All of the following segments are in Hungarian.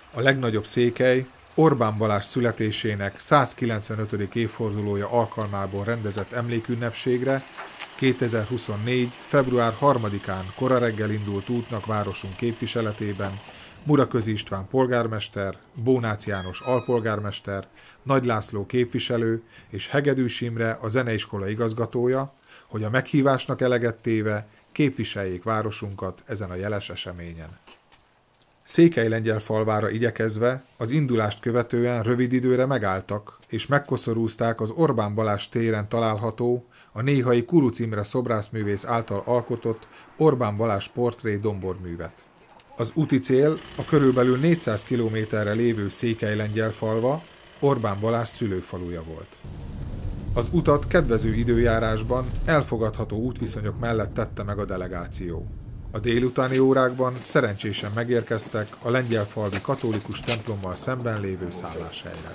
A legnagyobb székely Orbán Balázs születésének 195. évfordulója alkalmából rendezett emlékünnepségre 2024. február 3-án kora reggel indult útnak városunk képviseletében Muraközi István polgármester, Bónácz János alpolgármester, Nagy László képviselő és Hegedűs Imre a zeneiskola igazgatója, hogy a meghívásnak eleget téve képviseljék városunkat ezen a jeles eseményen. Székelylengyelfalvára igyekezve az indulást követően rövid időre megálltak, és megkoszorúzták az Orbán Balázs téren található, a néhai Kuruc Imre szobrászművész által alkotott Orbán Balázs portré domborművet. Az úti cél a körülbelül 400 kilométerre lévő Székelylengyelfalva, Orbán Balázs szülőfaluja volt. Az utat kedvező időjárásban, elfogadható útviszonyok mellett tette meg a delegáció. A délutáni órákban szerencsésen megérkeztek a lengyelfalvi katolikus templommal szemben lévő szálláshelyre.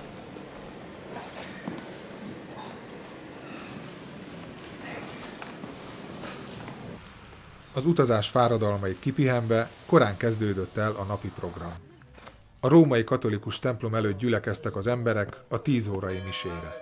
Az utazás fáradalmait kipihenve korán kezdődött el a napi program. A római katolikus templom előtt gyülekeztek az emberek a 10 órai misére.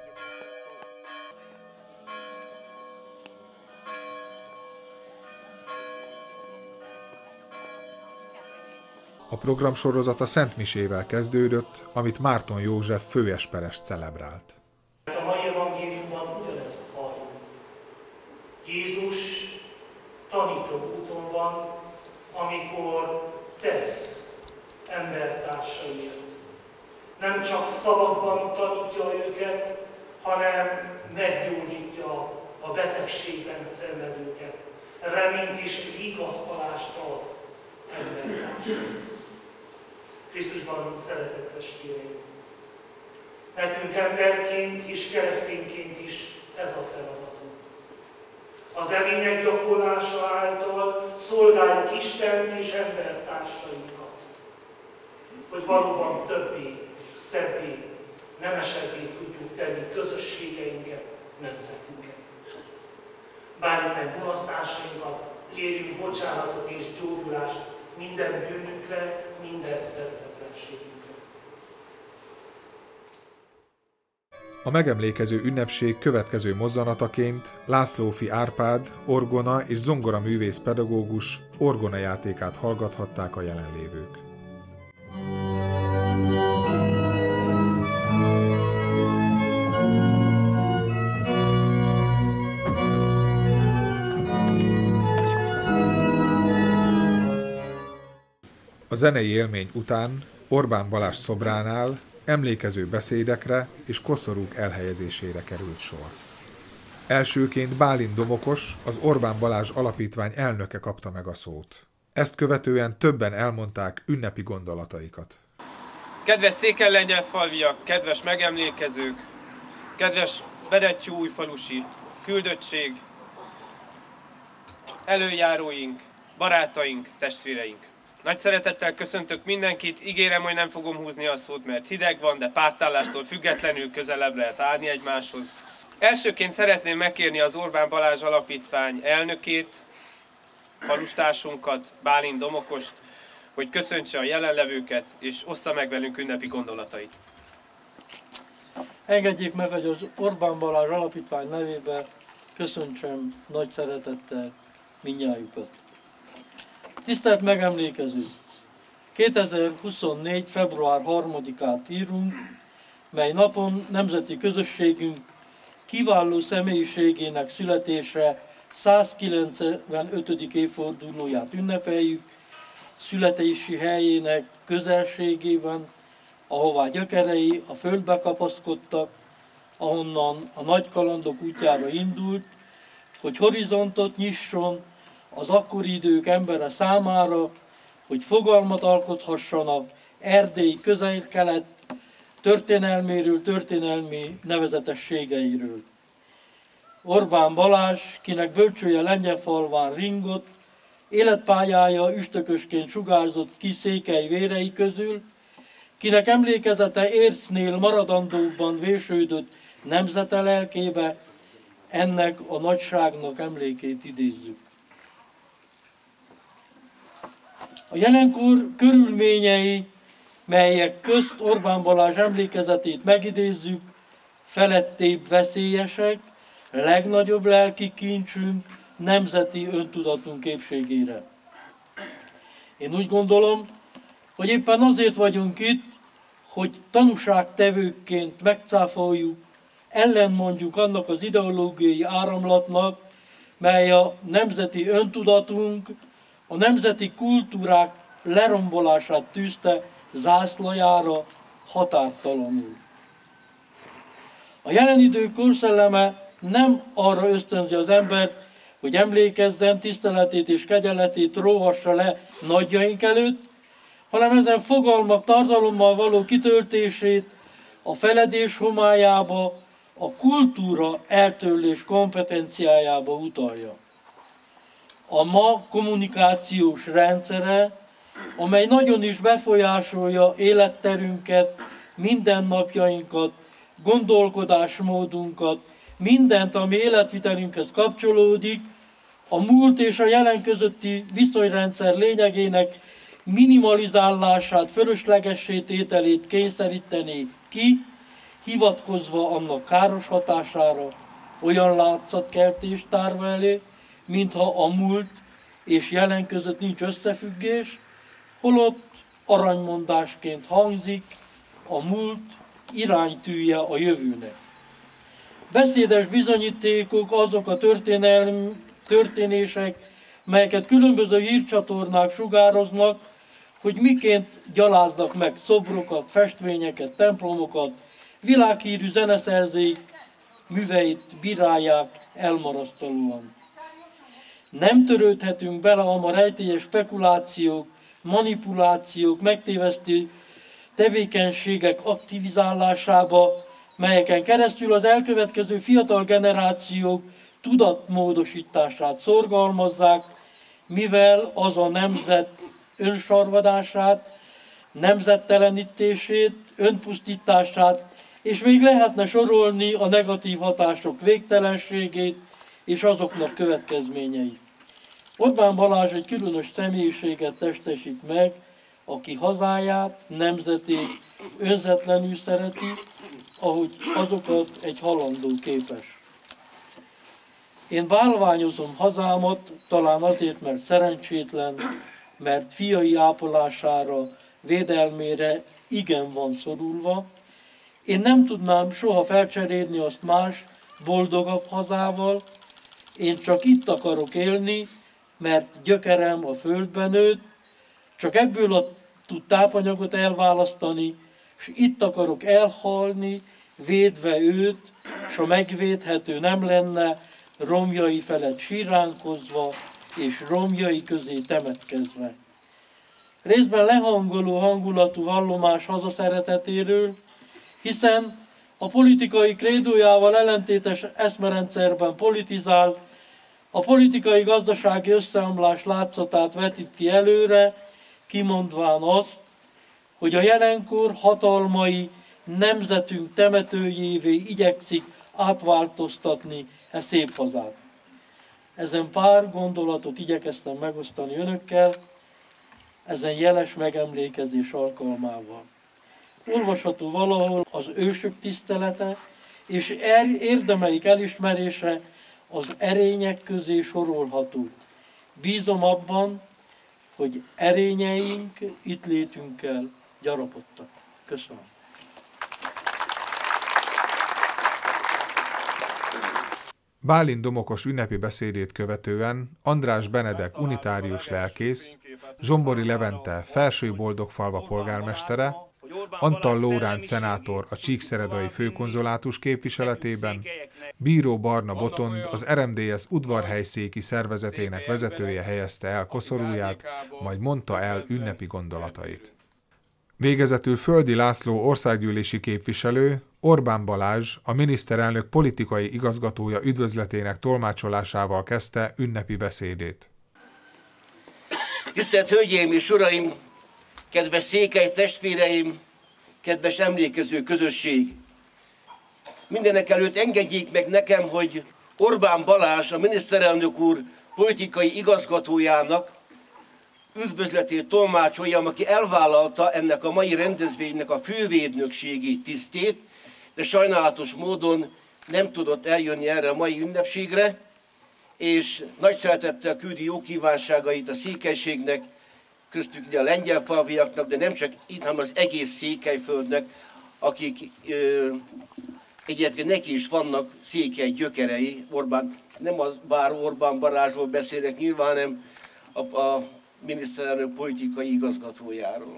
A programsorozat a Szent Misével kezdődött, amit Márton József főesperest celebrált. A mai evangéliumban ugyanezt halljuk. Jézus tanító úton van, amikor tesz embertársaiért. Nem csak szavakban tanítja őket, hanem meggyógyítja a betegségben szenvedőket. Reményt és vigasztalást ad embertársaiért. Krisztusban szeretett testvéreim. Nekünk emberként és keresztényként is ez a feladatunk. Az erények gyakorlása által szolgáljuk Istent és embertársainkat, hogy valóban többé, szebbé, nemesebbé tudjuk tenni közösségeinket, nemzetünket. Bárjuk meg mulasztásainkat, kérjünk bocsánatot és gyógyulást minden bűnünkre, minden szeretetlenségünkre. A megemlékező ünnepség következő mozzanataként Lászlófi Árpád, orgona és zongora művész pedagógus orgonajátékát hallgathatták a jelenlévők. A zenei élmény után Orbán Balázs szobránál emlékező beszédekre és koszorúk elhelyezésére került sor. Elsőként Bálint Domokos, az Orbán Balázs Alapítvány elnöke kapta meg a szót. Ezt követően többen elmondták ünnepi gondolataikat. Kedves székelylengyelfalviak, kedves megemlékezők, kedves berettyóújfalusi küldöttség, előjáróink, barátaink, testvéreink. Nagy szeretettel köszöntök mindenkit, ígérem, hogy nem fogom húzni a szót, mert hideg van, de pártállástól függetlenül közelebb lehet állni egymáshoz. Elsőként szeretném megkérni az Orbán Balázs Alapítvány elnökét, falustársunkat, Bálint Domokost, hogy köszöntse a jelenlevőket, és ossza meg velünk ünnepi gondolatait. Engedjék meg, hogy az Orbán Balázs Alapítvány nevében köszöntsem nagy szeretettel mindnyájukat. Tisztelt megemlékező! 2024. február 3-át írunk, mely napon nemzeti közösségünk kiváló személyiségének születése 195. évfordulóját ünnepeljük, születési helyének közelségében, ahová gyökerei a földbe kapaszkodtak, ahonnan a nagy kalandok útjára indult, hogy horizontot nyisson az akkori idők embere számára, hogy fogalmat alkothassanak Erdély közel-kelet történelméről, történelmi nevezetességeiről. Orbán Balázs, kinek bölcsője Lengyelfalván ringott, életpályája üstökösként sugárzott ki székely vérei közül, kinek emlékezete Ércnél maradandóban vésődött nemzete lelkébe, ennek a nagyságnak emlékét idézzük. A jelenkor körülményei melyek közt Orbán Balázs emlékezetét megidézzük, felettébb veszélyesek, legnagyobb lelki kincsünk, nemzeti öntudatunk épségére. Én úgy gondolom, hogy éppen azért vagyunk itt, hogy tanúságtevőkként megcáfoljuk, ellenmondjuk annak az ideológiai áramlatnak, mely a nemzeti öntudatunk, a nemzeti kultúrák lerombolását tűzte zászlajára határtalanul. A jelen idő korszelleme nem arra ösztönzi az embert, hogy emlékezzen, tiszteletét és kegyeletét róhassa le nagyjaink előtt, hanem ezen fogalmak tartalommal való kitöltését a feledés homályába, a kultúra eltörlés kompetenciájába utalja. A ma kommunikációs rendszere, amely nagyon is befolyásolja életterünket, mindennapjainkat, gondolkodásmódunkat, mindent, ami életvitelünkhez kapcsolódik, a múlt és a jelen közötti viszonyrendszer lényegének minimalizálását, fölöslegessé tételét kényszeríteni ki, hivatkozva annak káros hatására, olyan látszatkeltést tárva elő, mintha a múlt és jelen között nincs összefüggés, holott aranymondásként hangzik, a múlt iránytűje a jövőnek. Beszédes bizonyítékok azok a történések, melyeket különböző hírcsatornák sugároznak, hogy miként gyaláznak meg szobrokat, festvényeket, templomokat, világhírű zeneszerzők műveit bírálják elmarasztalóan. Nem törődhetünk bele a ma rejtélyes spekulációk, manipulációk, megtévesztő tevékenységek aktivizálásába, melyeken keresztül az elkövetkező fiatal generációk tudatmódosítását szorgalmazzák, mivel az a nemzet önsarvadását, nemzettelenítését, önpusztítását, és még lehetne sorolni a negatív hatások végtelenségét és azoknak következményeit. Orbán Balázs egy különös személyiséget testesít meg, aki hazáját, nemzetét önzetlenül szereti, ahogy azokat egy halandó képes. Én bálványozom hazámat, talán azért, mert szerencsétlen, mert fiai ápolására, védelmére igen van szorulva. Én nem tudnám soha felcserélni azt más, boldogabb hazával. Én csak itt akarok élni, mert gyökerem a földben nőtt, csak ebből tud tápanyagot elválasztani, és itt akarok elhalni, védve őt, s a megvédhető nem lenne, romjai felett síránkozva, és romjai közé temetkezve. Részben lehangoló hangulatú vallomás hazaszeretetéről, hiszen a politikai krédójával ellentétes eszmerendszerben politizál, a politikai-gazdasági összeomlás látszatát vetíti előre, kimondván azt, hogy a jelenkor hatalmai nemzetünk temetőjévé igyekszik átváltoztatni e szép hazát. Ezen pár gondolatot igyekeztem megosztani önökkel, ezen jeles megemlékezés alkalmával. Olvasható valahol az ősök tisztelete és érdemeik elismerése az erények közé sorolható. Bízom abban, hogy erényeink itt létünkkel gyarapodtak. Köszönöm. Bálint Domokos ünnepi beszédét követően András Benedek unitárius lelkész, Zsombori Levente Felső-Boldogfalva polgármestere, Antal Lóránc szenátor a csíkszeredai főkonzulátus képviseletében, Bíró Barna Botond az RMDSZ udvarhelyszéki szervezetének vezetője helyezte el koszorúját, majd mondta el ünnepi gondolatait. Végezetül Földi László országgyűlési képviselő, Orbán Balázs, a miniszterelnök politikai igazgatója üdvözletének tolmácsolásával kezdte ünnepi beszédét. Tisztelt Hölgyeim és Uraim, kedves székely testvéreim, kedves emlékező közösség! Mindenek előtt engedjék meg nekem, hogy Orbán Balázs, a miniszterelnök úr politikai igazgatójának üdvözletét tolmácsoljam, aki elvállalta ennek a mai rendezvénynek a fővédnökségi tisztét, de sajnálatos módon nem tudott eljönni erre a mai ünnepségre, és nagy szeretettel küldi jó kívánságait a székelységnek, köztük ugye a lengyelfalviaknak, de nem csak itt, hanem az egész Székelyföldnek, akik egyébként neki is vannak székely gyökerei. Nem az bár Orbán Balázsról beszélek nyilván, hanem a miniszterelnök politikai igazgatójáról.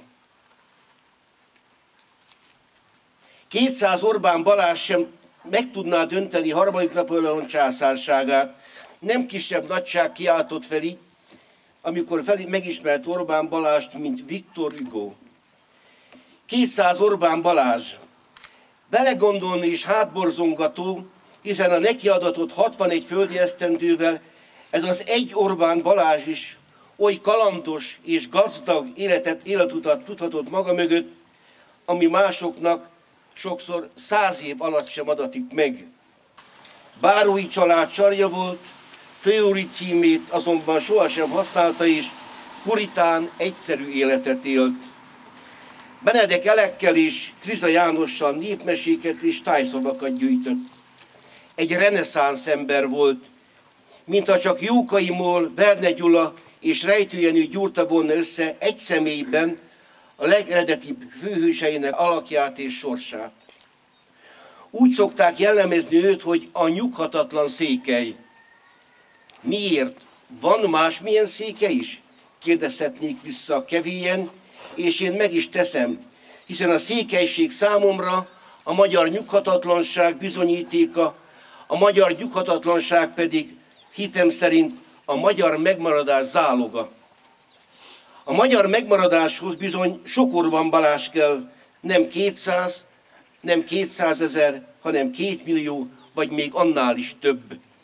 200 Orbán Balázs sem meg tudná dönteni harmadik Napóleon császárságát. Nem kisebb nagyság kiáltott fel így, amikor megismert Orbán Balázst, mint Viktor Hugo. 200 Orbán Balázs. Belegondolni is hátborzongató, hiszen a neki adatott 61 földi esztendővel ez az egy Orbán Balázs is oly kalandos és gazdag életutat tudhatott maga mögött, ami másoknak sokszor 100 év alatt sem adatik meg. Bárói család sarja volt, főúri címét azonban sohasem használta, és puritán, egyszerű életet élt. Benedek Elekkel és Kriza Jánossal népmeséket és tájszavakat gyűjtött. Egy reneszánsz ember volt, mintha csak Jókai Moll, Verne Gyula és Rejtő Jenő gyúrta volna össze egy személyben a legeredetibb főhőseinek alakját és sorsát. Úgy szokták jellemezni őt, hogy a nyughatatlan székely. Miért? Van másmilyen székely is? Kérdezhetnék vissza kevélyen, és én meg is teszem, hiszen a székelység számomra a magyar nyughatatlanság bizonyítéka, a magyar nyughatatlanság pedig hitem szerint a magyar megmaradás záloga. A magyar megmaradáshoz bizony sok Orbán Balázs kell, nem 200, nem 200 000, hanem 2 millió, vagy még annál is több.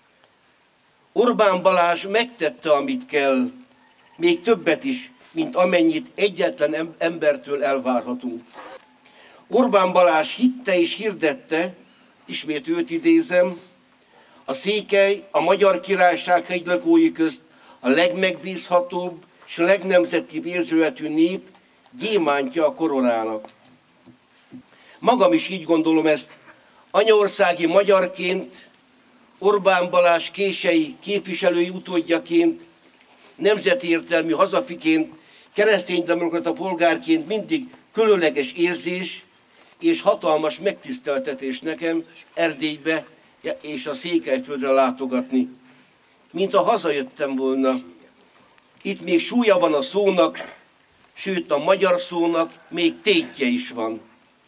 Orbán Balázs megtette, amit kell, még többet is, mint amennyit egyetlen embertől elvárhatunk. Orbán Balázs hitte és hirdette, ismét őt idézem, a székely a Magyar Királyság hegylakói közt a legmegbízhatóbb és a legnemzetibb érzületű nép, gyémántja a koronának. Magam is így gondolom ezt. Anyaországi magyarként, Orbán Balázs kései képviselői utódjaként, nemzetértelmű hazafiként, kereszténydemokrata polgárként mindig különleges érzés és hatalmas megtiszteltetés nekem Erdélybe és a Székelyföldre látogatni, mint ha hazajöttem volna. Itt még súlya van a szónak, sőt a magyar szónak még tétje is van.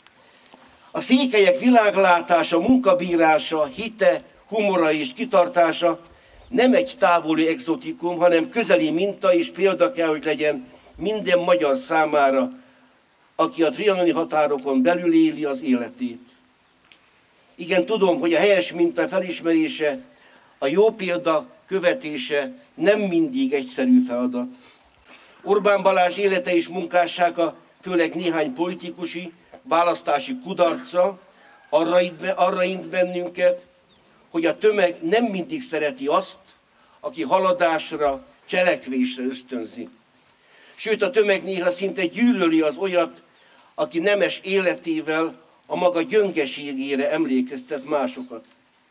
A székelyek világlátása, munkabírása, hite, humora és kitartása nem egy távoli exotikum, hanem közeli minta és példa kell, hogy legyen minden magyar számára, aki a trianoni határokon belül éli az életét. Igen, tudom, hogy a helyes minta felismerése, a jó példa követése nem mindig egyszerű feladat. Orbán Balázs élete és munkássága, főleg néhány politikusi, választási kudarca arra int bennünket, hogy a tömeg nem mindig szereti azt, aki haladásra, cselekvésre ösztönzi. Sőt, a tömeg néha szinte gyűlöli az olyat, aki nemes életével a maga gyöngeségére emlékeztet másokat.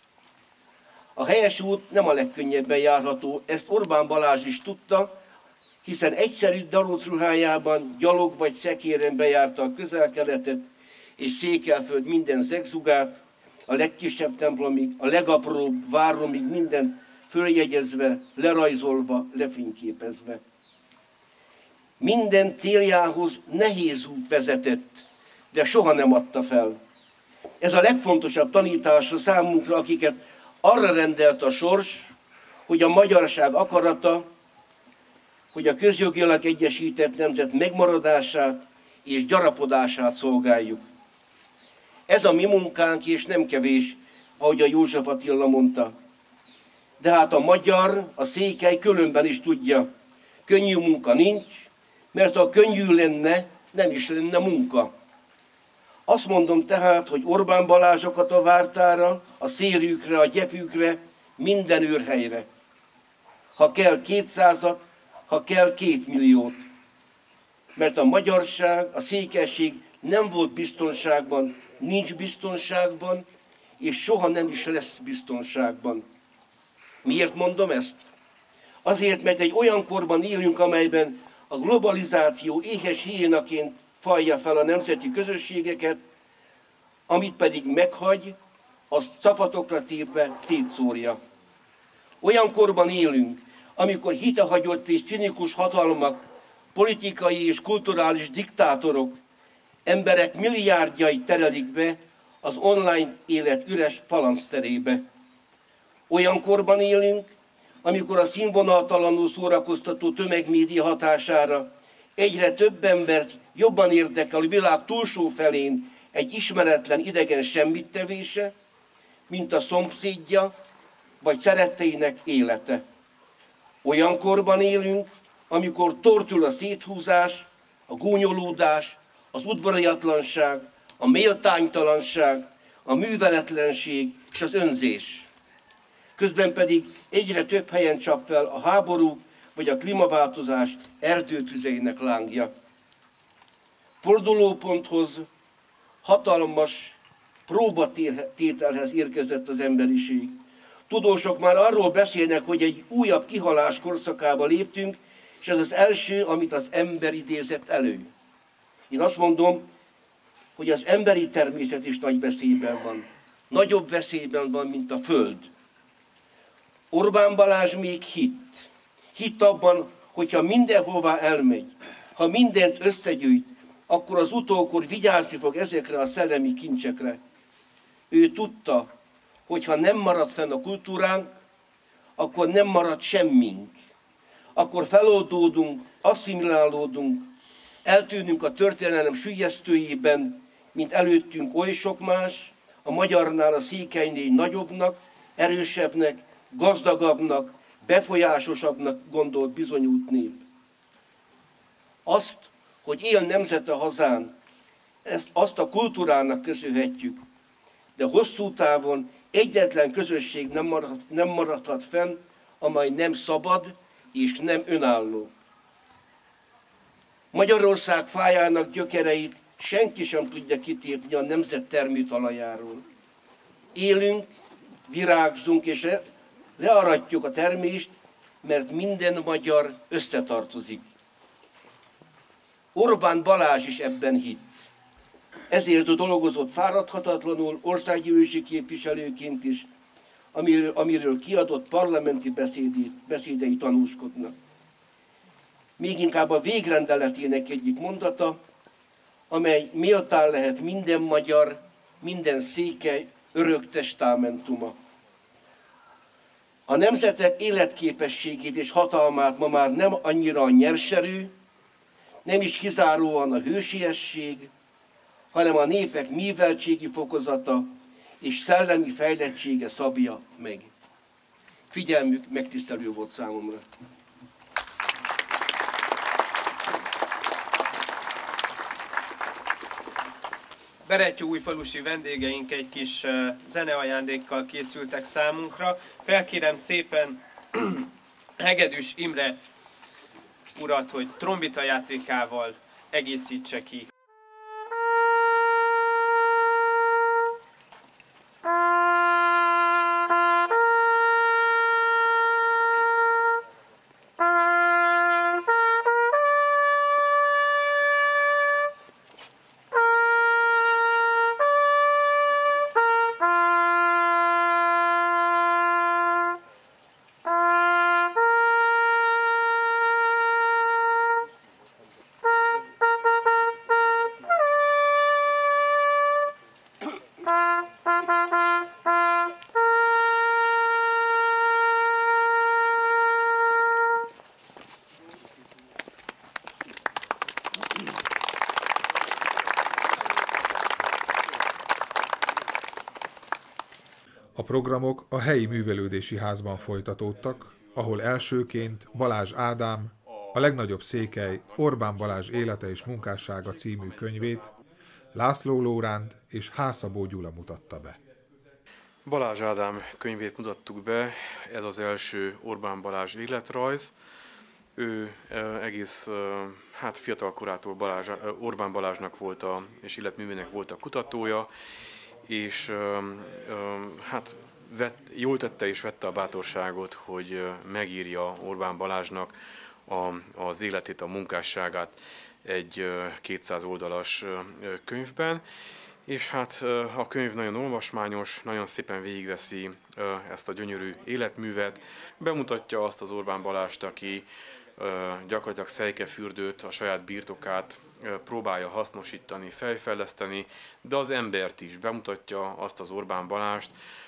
A helyes út nem a legkönnyebben járható, ezt Orbán Balázs is tudta, hiszen egyszerű darócruhájában, gyalog vagy szekéren bejárta a Közel-Keletet és Székelyföld minden zegzugát, a legkisebb templomig, a legapróbb váromig minden följegyezve, lerajzolva, lefényképezve. Minden céljához nehéz út vezetett, de soha nem adta fel. Ez a legfontosabb tanítása számunkra, akiket arra rendelt a sors, hogy a magyarság akarata, hogy a közjogilag egyesített nemzet megmaradását és gyarapodását szolgáljuk. Ez a mi munkánk, és nem kevés, ahogy a József Attila mondta. De hát a magyar, a székely különben is tudja, könnyű munka nincs, mert ha könnyű lenne, nem is lenne munka. Azt mondom tehát, hogy Orbán Balázsokat a vártára, a szérjükre, a gyepükre, minden őrhelyre. Ha kell 200-at, ha kell 2 milliót. Mert a magyarság, a székelység nem volt biztonságban, nincs biztonságban, és soha nem is lesz biztonságban. Miért mondom ezt? Azért, mert egy olyan korban élünk, amelyben a globalizáció éhes hiénaként fajja fel a nemzeti közösségeket, amit pedig meghagy, azt capatokra tépve szétszórja. Olyan korban élünk, amikor hitehagyott és cinikus hatalmak, politikai és kulturális diktátorok emberek milliárdjait terelik be az online élet üres palancterébe. Olyan korban élünk, amikor a színvonaltalanul szórakoztató tömegmédia hatására egyre több embert jobban érdekel a világ túlsó felén egy ismeretlen idegen semmittevése, mint a szomszédja vagy szeretteinek élete. Olyan korban élünk, amikor tortul a széthúzás, a gúnyolódás, az udvariatlanság, a méltánytalanság, a műveletlenség és az önzés. Közben pedig egyre több helyen csap fel a háború vagy a klímaváltozás erdőtüzeinek lángja. Fordulóponthoz, hatalmas próbatételhez érkezett az emberiség. Tudósok már arról beszélnek, hogy egy újabb kihalás korszakába léptünk, és ez az első, amit az ember idézett elő. Én azt mondom, hogy az emberi természet is nagy veszélyben van. Nagyobb veszélyben van, mint a Föld. Orbán Balázs még hitt. Hitt abban, hogyha mindenhová elmegy, ha mindent összegyűjt, akkor az utókor vigyázni fog ezekre a szellemi kincsekre. Ő tudta, hogy ha nem marad fenn a kultúránk, akkor nem marad semmink. Akkor feloldódunk, asszimilálódunk, eltűnünk a történelem süllyesztőjében, mint előttünk oly sok más, a magyarnál, a székelynél nagyobbnak, erősebbnek, gazdagabbnak, befolyásosabbnak gondolt bizonyult nép. Azt, hogy él nemzete hazán, azt a kultúrának köszönhetjük, de hosszú távon egyetlen közösség nem maradhat fenn, amely nem szabad és nem önálló. Magyarország fájának gyökereit senki sem tudja kitépni a nemzet termőtalajáról. Élünk, virágzunk és learatjuk a termést, mert minden magyar összetartozik. Orbán Balázs is ebben hitt. Ezért dolgozott fáradhatatlanul országgyűlési képviselőként is, amiről kiadott parlamenti beszédei tanúskodnak. Még inkább a végrendeletének egyik mondata, amely méltán lehet minden magyar, minden székely örök testamentuma. A nemzetek életképességét és hatalmát ma már nem annyira a nyerserő, nem is kizáróan a hősiesség, hanem a népek műveltségi fokozata és szellemi fejlettsége szabja meg. Figyelmük megtisztelő volt számomra. Berettyóújfalusi vendégeink egy kis zeneajándékkal készültek számunkra. Felkérem szépen Hegedűs Imre urat, hogy trombita játékával egészítse ki. A programok a helyi művelődési házban folytatódtak, ahol elsőként Balázs Ádám, a legnagyobb székely Orbán Balázs élete és munkássága című könyvét László Lóránt és Hászabó Gyula mutatta be. Balázs Ádám könyvét mutattuk be, ez az első Orbán Balázs életrajz. Ő egész fiatal korától Orbán Balázsnak volt és életművének volt a kutatója, és jól tette és vette a bátorságot, hogy megírja Orbán Balázsnak az életét, a munkásságát egy 200 oldalas könyvben, és hát a könyv nagyon olvasmányos, nagyon szépen végigveszi ezt a gyönyörű életművet, bemutatja azt az Orbán Balázst, aki gyakorlatilag Szejkefürdőt, a saját birtokát próbálja hasznosítani, fejfejleszteni, de az embert is bemutatja azt az Orbán Balázst,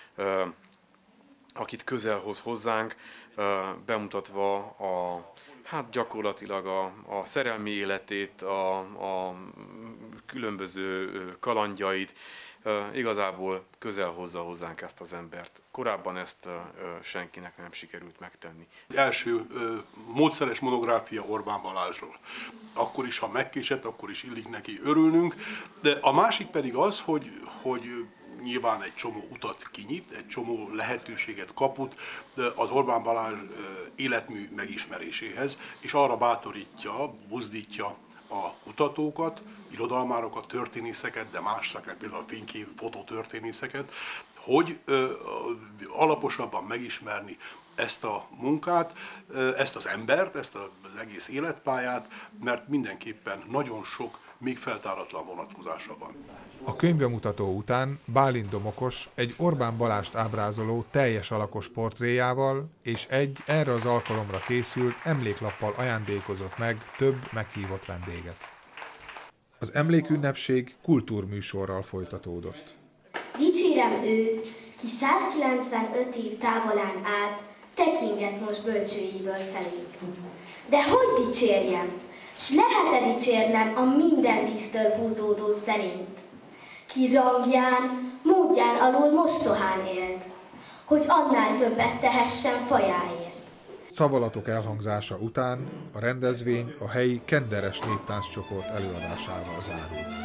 akit közel hoz hozzánk, bemutatva gyakorlatilag a szerelmi életét, a különböző kalandjait, igazából közel hozza hozzánk ezt az embert. Korábban ezt senkinek nem sikerült megtenni. Első módszeres monográfia Orbán Balázsról. Akkor is, ha megkésett, akkor is illik neki örülnünk, de a másik pedig az, hogy nyilván egy csomó utat kinyit, egy csomó lehetőséget kaput az Orbán Balázs életmű megismeréséhez, és arra bátorítja, buzdítja a kutatókat, irodalmárokat, történészeket, de más szakát, például a fénykép, fototörténészeket, hogy alaposabban megismerni ezt a munkát, ezt az embert, ezt az egész életpályát, mert mindenképpen nagyon sok még feltáratlan vonatkozása van. A könyvbemutató után Bálint Domokos egy Orbán Balázst ábrázoló teljes alakos portréjával és egy erre az alkalomra készült emléklappal ajándékozott meg több meghívott vendéget. Az emlékünnepség kultúrműsorral folytatódott. Dicsérem őt, ki 195 év távolán át, tekinget most bölcsőjéből felénk. De hogy dicsérjem, s lehet-e dicsérnem a minden dísztől húzódó szerényt? Ki rangján, módján alul mostohán élt, hogy annál többet tehessen fajáért. Szavalatok elhangzása után a rendezvény a helyi kenderes néptánccsoport előadásával zárult.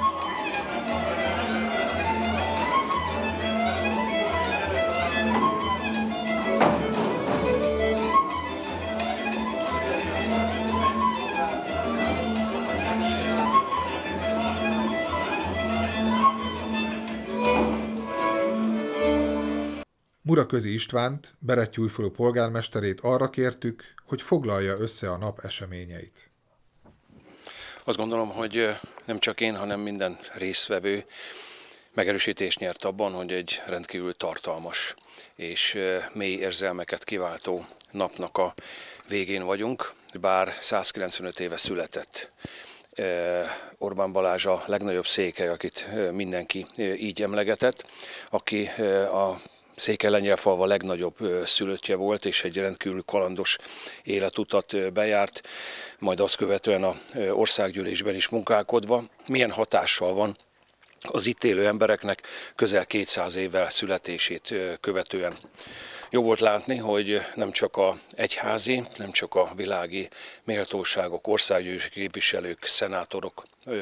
Muraközi Istvánt, Berettyújfalu polgármesterét arra kértük, hogy foglalja össze a nap eseményeit. Azt gondolom, hogy nem csak én, hanem minden résztvevő megerősítést nyert abban, hogy egy rendkívül tartalmas és mély érzelmeket kiváltó napnak a végén vagyunk, bár 195 éve született Orbán Balázs a legnagyobb székely, akit mindenki így emlegetett, aki a Székely-Lengyelfalva legnagyobb szülöttje volt, és egy rendkívül kalandos életutat bejárt, majd azt követően az országgyűlésben is munkálkodva. Milyen hatással van az itt élő embereknek közel 200 évvel születését követően. Jó volt látni, hogy nem csak az egyházi, nem csak a világi méltóságok, országgyűlési képviselők, szenátorok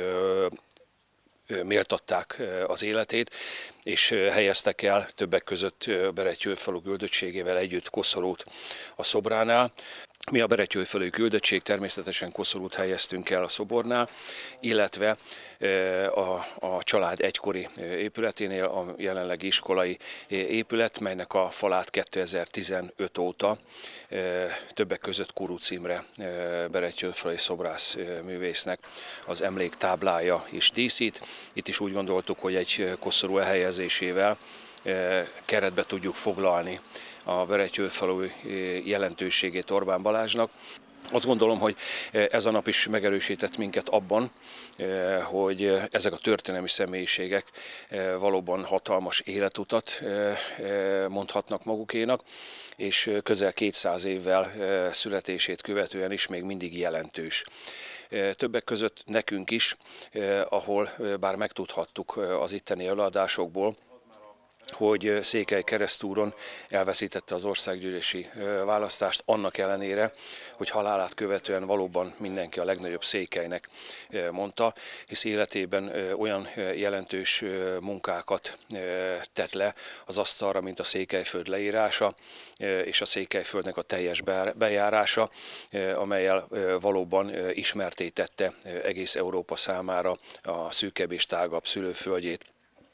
méltatták az életét, és helyeztek el többek között Berettyóújfalu küldöttségével együtt Koszorút a szobránál. Mi a Berettyóújfalu küldöttség természetesen Koszorút helyeztünk el a szobornál, illetve a család egykori épületénél, a jelenlegi iskolai épület, melynek a falát 2015 óta többek között Kuruc Imre berettyóújfalui szobrász művésznek az emléktáblája is díszít. Itt is úgy gondoltuk, hogy egy koszorú elhelyezésével keretbe tudjuk foglalni a Berettyóújfalu jelentőségét Orbán Balázsnak. Azt gondolom, hogy ez a nap is megerősített minket abban, hogy ezek a történelmi személyiségek valóban hatalmas életutat mondhatnak magukénak, és közel 200 évvel születését követően is még mindig jelentős. Többek között nekünk is, ahol bár megtudhattuk az itteni előadásokból, hogy Székely Keresztúron elveszítette az országgyűlési választást, annak ellenére, hogy halálát követően valóban mindenki a legnagyobb Székelynek mondta, hisz életében olyan jelentős munkákat tett le az asztalra, mint a Székelyföld leírása és a Székelyföldnek a teljes bejárása, amellyel valóban ismertté tette egész Európa számára a szűkebb és tágabb szülőföldjét.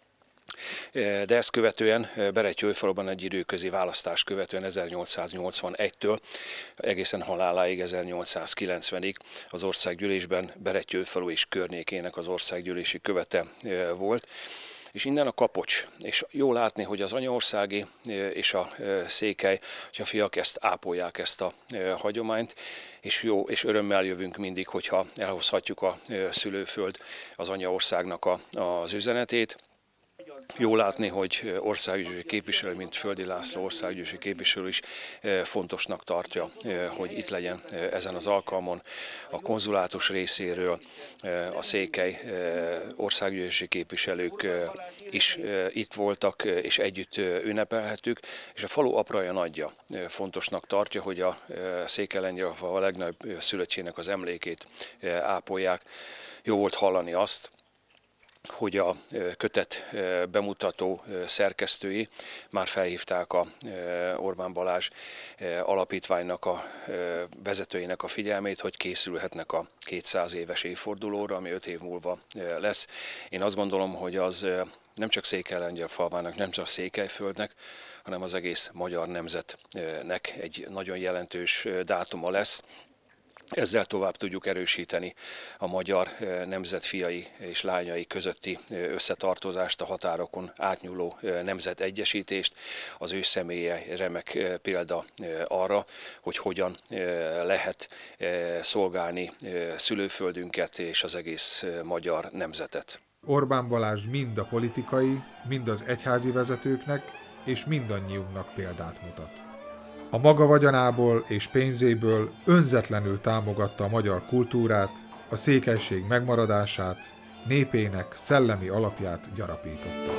De ezt követően Berettyóújfaluban egy időközi választást követően 1881-től egészen haláláig 1890-ig az országgyűlésben Berettyóújfalu és környékének az országgyűlési követe volt. És innen a kapocs, és jó látni, hogy az anyaországi és a székely, hogy a fiak ezt ápolják, ezt a hagyományt, és jó, és örömmel jövünk mindig, hogyha elhozhatjuk a szülőföld az anyaországnak az üzenetét. Jó látni, hogy országgyűlési képviselő, mint Földi László országgyűlési képviselő is fontosnak tartja, hogy itt legyen ezen az alkalmon. A konzulátus részéről a székely országgyűlési képviselők is itt voltak, és együtt ünnepelhettük, és a falu apraja nagyja fontosnak tartja, hogy a Székely-Lengyelfalva a legnagyobb szülöttjének az emlékét ápolják. Jó volt hallani azt, hogy a kötet bemutató szerkesztői már felhívták a Orbán Balázs alapítványnak a vezetőinek a figyelmét, hogy készülhetnek a 200 éves évfordulóra, ami 5 év múlva lesz. Én azt gondolom, hogy az nem csak Székely-Lengyelfalvának, nem csak Székelyföldnek, hanem az egész magyar nemzetnek egy nagyon jelentős dátuma lesz. Ezzel tovább tudjuk erősíteni a magyar nemzet fiai és lányai közötti összetartozást, a határokon átnyúló nemzetegyesítést. Az ő személye remek példa arra, hogy hogyan lehet szolgálni szülőföldünket és az egész magyar nemzetet. Orbán Balázs mind a politikai, mind az egyházi vezetőknek és mindannyiunknak példát mutat. A maga vagyonából és pénzéből önzetlenül támogatta a magyar kultúrát, a székelység megmaradását, népének szellemi alapját gyarapította.